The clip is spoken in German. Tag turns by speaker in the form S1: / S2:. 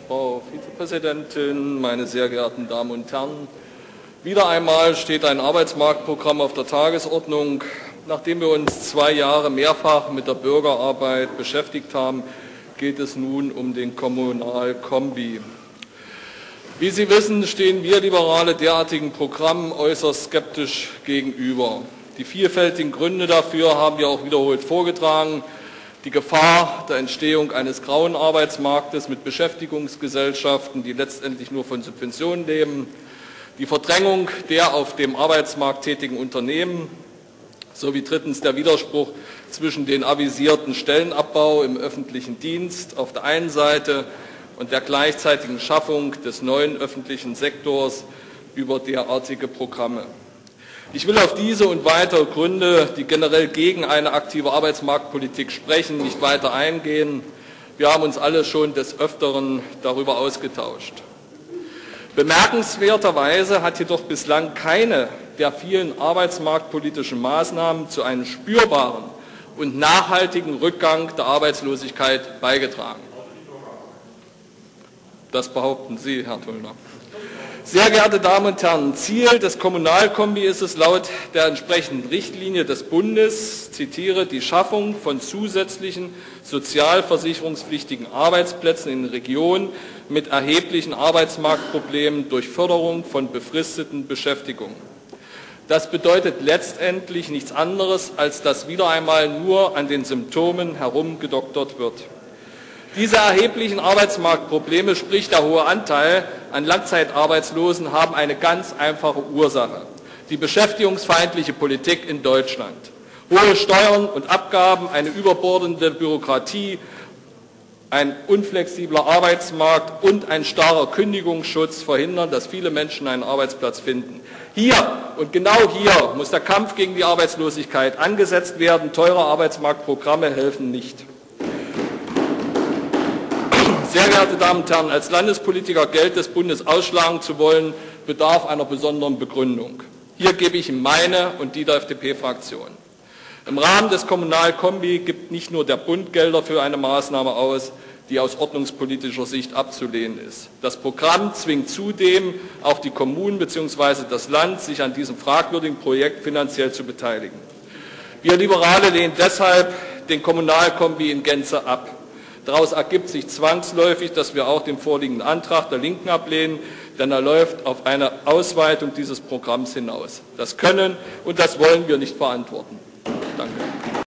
S1: Frau Vizepräsidentin, meine sehr geehrten Damen und Herren! Wieder einmal steht ein Arbeitsmarktprogramm auf der Tagesordnung. Nachdem wir uns 2 Jahre mehrfach mit der Bürgerarbeit beschäftigt haben, geht es nun um den Kommunalkombi. Wie Sie wissen, stehen wir Liberale derartigen Programmen äußerst skeptisch gegenüber. Die vielfältigen Gründe dafür haben wir auch wiederholt vorgetragen. Die Gefahr der Entstehung eines grauen Arbeitsmarktes mit Beschäftigungsgesellschaften, die letztendlich nur von Subventionen leben, die Verdrängung der auf dem Arbeitsmarkt tätigen Unternehmen, sowie drittens der Widerspruch zwischen dem avisierten Stellenabbau im öffentlichen Dienst auf der einen Seite und der gleichzeitigen Schaffung des neuen öffentlichen Sektors über derartige Programme. Ich will auf diese und weitere Gründe, die generell gegen eine aktive Arbeitsmarktpolitik sprechen, nicht weiter eingehen. Wir haben uns alle schon des Öfteren darüber ausgetauscht. Bemerkenswerterweise hat jedoch bislang keine der vielen arbeitsmarktpolitischen Maßnahmen zu einem spürbaren und nachhaltigen Rückgang der Arbeitslosigkeit beigetragen. Das behaupten Sie, Herr Tullner. Sehr geehrte Damen und Herren, Ziel des Kommunalkombi ist es laut der entsprechenden Richtlinie des Bundes, zitiere, die Schaffung von zusätzlichen sozialversicherungspflichtigen Arbeitsplätzen in Regionen mit erheblichen Arbeitsmarktproblemen durch Förderung von befristeten Beschäftigungen. Das bedeutet letztendlich nichts anderes, als dass wieder einmal nur an den Symptomen herumgedoktert wird. Diese erheblichen Arbeitsmarktprobleme, sprich der hohe Anteil an Langzeitarbeitslosen, haben eine ganz einfache Ursache: die beschäftigungsfeindliche Politik in Deutschland. Hohe Steuern und Abgaben, eine überbordende Bürokratie, ein unflexibler Arbeitsmarkt und ein starrer Kündigungsschutz verhindern, dass viele Menschen einen Arbeitsplatz finden. Hier und genau hier muss der Kampf gegen die Arbeitslosigkeit angesetzt werden. Teure Arbeitsmarktprogramme helfen nicht. Sehr geehrte Damen und Herren, als Landespolitiker Geld des Bundes ausschlagen zu wollen, bedarf einer besonderen Begründung. Hier gebe ich Ihnen meine und die der FDP-Fraktion. Im Rahmen des Kommunalkombi gibt nicht nur der Bund Gelder für eine Maßnahme aus, die aus ordnungspolitischer Sicht abzulehnen ist. Das Programm zwingt zudem auch die Kommunen bzw. das Land, sich an diesem fragwürdigen Projekt finanziell zu beteiligen. Wir Liberale lehnen deshalb den Kommunalkombi in Gänze ab. Daraus ergibt sich zwangsläufig, dass wir auch den vorliegenden Antrag der Linken ablehnen, denn er läuft auf eine Ausweitung dieses Programms hinaus. Das können und das wollen wir nicht verantworten. Danke.